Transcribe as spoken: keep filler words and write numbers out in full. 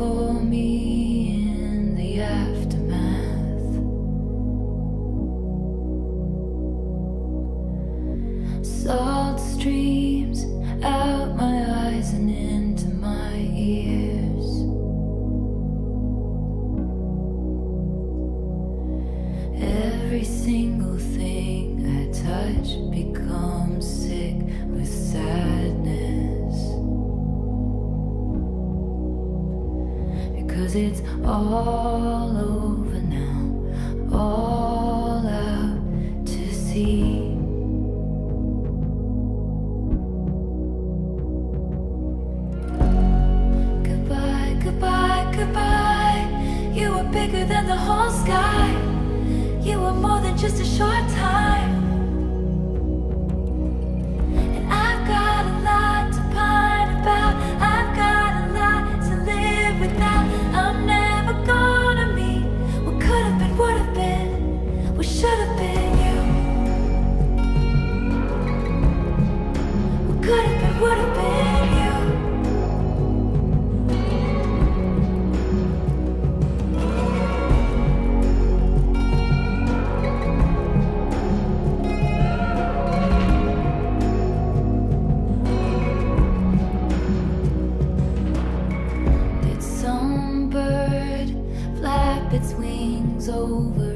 for me in the aftermath. Salt streams out my eyes and into my ears. Every single thing I touch becomes sick with sadness, because it's all over now, all out to sea. Goodbye, goodbye, goodbye. You were bigger than the whole sky. You were more than just a short time. And I've got a lot to pine about. I've got a lot to live without. I'm never gonna meet what could have been, would have been, what should have been you. What could have been, would have been you. Its wings over